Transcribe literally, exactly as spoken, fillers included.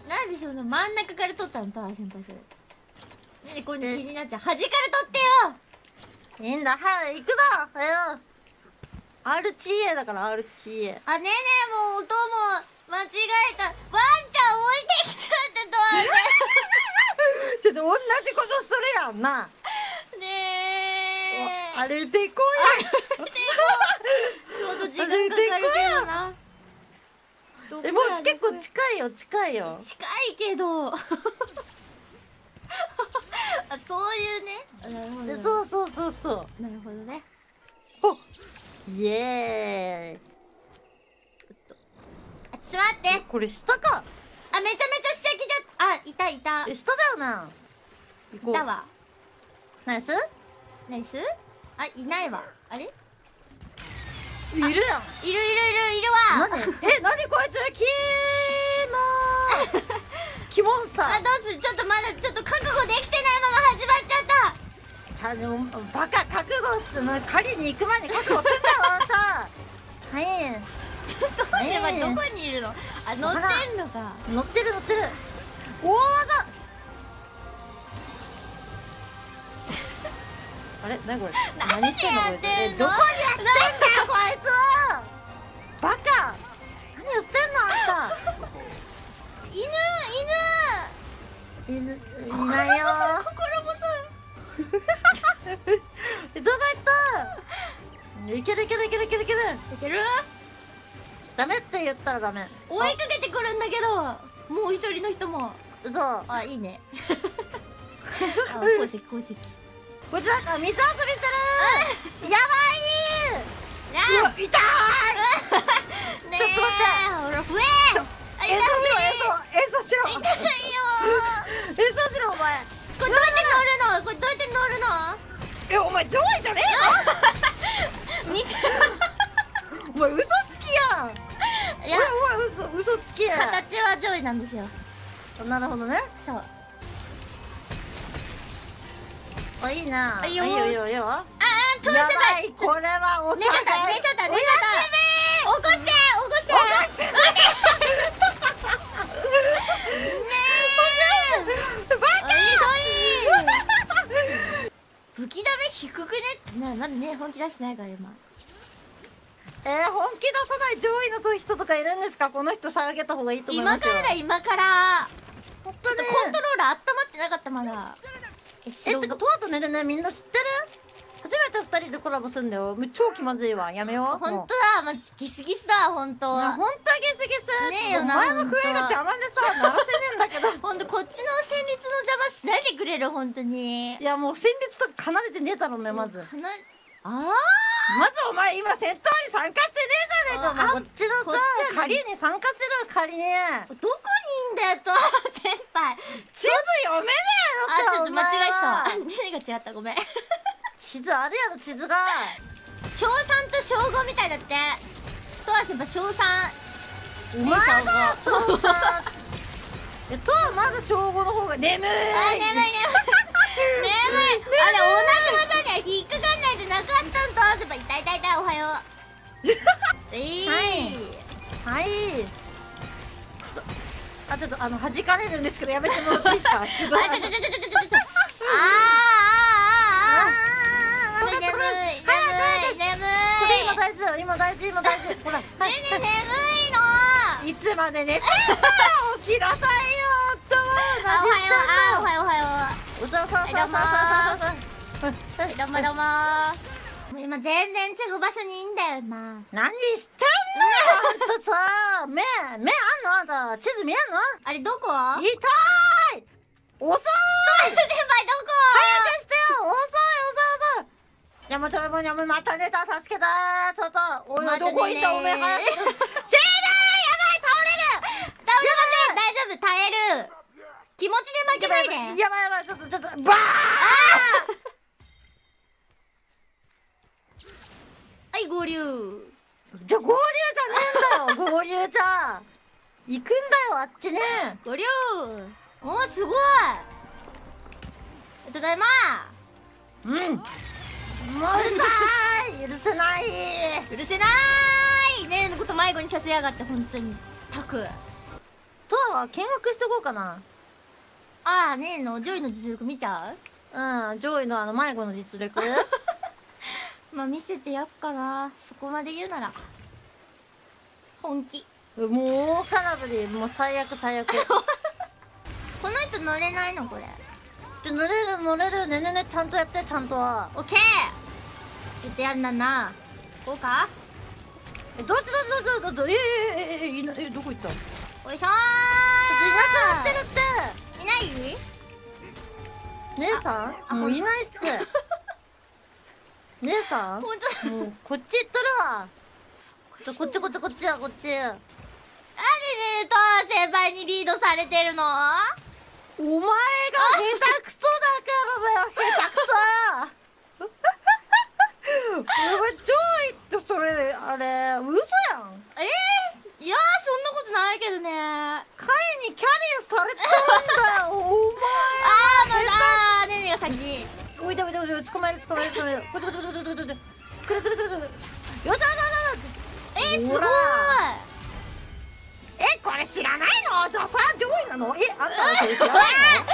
なんでその真ん中から取ったのタワー先輩それ。なんでこれ気になっちゃう。端から取ってよ。 いいんだ、はい、行くぞ。はよ。アールチーエー だから アールチーエー。 あ、ねえねえ、もう音も間違えた。ワンちゃん置いてきちゃってドアで。 ちょっと同じことするやんな。 ねえ。 あれでこいや。 ちょうど時間かかるけどな。 え、もう結構近いよ、近いよ。 近いけど。あ、そういうね。なるほど。 そうそうそうそう。 なるほどね。 ほっ。イエーイ。 あ、ちょっと待って。 これ下か。 あ、めちゃめちゃ下来ちゃった。あ、いたいた。 え、下だよな。 いたわ。 ナイスナイス。あ、いないわ。あれいるやん。 いるいるいるいるわ。 何え、何こいつキモーキモンスター。 あ、どうする。ちょっとまだちょっと覚悟できてないまま始まっちゃった。 ちゃんとバカ覚悟っつうの。狩りに行く前に覚悟すんだよあんた。はい。 ちょっと待って、はい、どこにいるの。あ、乗ってんのか。 乗ってる乗ってる。大技あれ何これ。 何してんのこいつ。え、 どこにやってんだよこいつは。バカ。何をしてんのあんた。 犬犬いないよ。 心細い。 どこ行った。いけるいけるいけるいけるいけるいける。 ダメって言ったらダメ。 追いかけてくるんだけど、もう一人の人も。 嘘。 あ、いいね。あ、鉱石鉱石。 こいつなんか水遊びしてる。やばい。 うわ、 痛い。ねえ、ちょっと待って。ほら、増え。あ、 演奏しろ演奏演奏しろ。 痛いよ。 演奏しろお前。 これどうやって乗るの。これどうやって乗るの。 え、お前上位じゃねえの。 見て。 お前嘘つきやん。 いや、 お前嘘嘘つきやん。 形は上位なんですよ。 なるほどね。 そう。 あ、いいな。 いいよいいよいいよいいよ。 ああ、飛ばせばいい。 これはお寝ちゃった寝ちゃった寝ちゃった。起こして起こして。起こして。ねえ。バカ。武器ダメ低くね。な、なんでね、本気出してないから今。 えー、本気出さない上位の人とかいるんですか。この人下げた方がいいと思いますよ。 今からだ今から。 本当ね。 ちょっとコントローラー温まってなかったまだ。 え、てかトアとねでねみんな知ってる。初めて二人でコラボするんだよ。超気まずいわ。やめよう。 本当だ。まじギスギスだ本当は。 本当はゲスゲス。 ねえよな。 お前の笛が邪魔でさ鳴らせねえんだけど。 本当こっちの旋律の邪魔しないでくれる本当に。 いやもう旋律とか離れてねえだろうねまず。 ああ。 まずお前今戦闘に参加してねえじゃねえか。こっちのさ狩りに参加する狩りに。 どこにいんだよと先輩。 地図読めねえのか。 あ、ちょっと間違えてたわ。何が違ったごめん。 地図あるやろ地図が。 小三と小五みたいだって。とは先輩小三。 お前が小三。え、とはまだ小五の方が眠い。あ、 眠い眠い。眠い。あれ同じ技には引っかかんないじゃなかったんとは先輩。痛い痛い痛い。おはよう。えい。 はい。ちょっと。あ、ちょっとあの弾かれるんですけどやめてもらっていいですか。ちょっと。あ、ちょちょちょちょちょちょちょ。あああああああ。眠い眠い眠い眠い。これ今大事だよ今大事今大事。ほら。ねえねえ眠いの。 いつまで寝てんだよ。起きなさいよ。と。 あ、おはよう。あ、おはようおはよう。 おそうそうそうそうそうそう。 どうもどうも。もう今全然違う場所にいんだよ今。 何してんのよ。あんたさ、目目あんのあんた。地図見えんの。 あれどこ。 痛い。遅い。 先輩どこ。 早くしてよ。遅い遅い遅い。いやもうちょいもうやめまた寝た。助けた。ちょっとおいどこ行ったおめえ早く。死ぬ。やばい倒れる。 倒れません大丈夫耐える。気持ちで負けないで。 やばいやばいちょっとちょっとバー。 はい合流。 じゃ合流じゃねえんだよ。合流じゃ行くんだよあっちね。 合流。おーすごい。ただいま。 うん。もううるさい。許せない。 許せないねえのこと迷子にさせやがって本当にたく。 とは見学してこうかな。 ああねえのジョイの実力見ちゃうん、上位のあの迷子の実力。 うまあ見せてやっかな、そこまで言うなら本気。 もうカナブリもう最悪最悪。 この人乗れないのこれ。 ちょ乗れる乗れる、ねねねちゃんとやってちゃんとは。 オッケー言ってやんだな。こうか。 えどっちどっちどっちどっちどっち、えええええいなえどこ行った。ちょっおいしょー。 といなくなってるって。 いない姉さあんもういないっす。姉さんほんと。 もうこっち行っとるわ。ちょこっちこっちこっちやこっち。 なんでねトア先輩にリードされてるの。 お前が下手くそだからだよ、下手くそ。お前超言ってそれあれ嘘やん。 えー、いやーそんなことないけどね。あカイにキャリーされてるんだよお前。 ーまああーねねが先に。 おいでおいでおいで、捕まえる捕まえる捕まえる。こっちこっちこっちこっちこっちこっち。くるくるくるくる。よしよしよしよし。 えー、すごい。 ほらえこれ知らないの。ダサ上位なの。えあんたはそれ知らないの。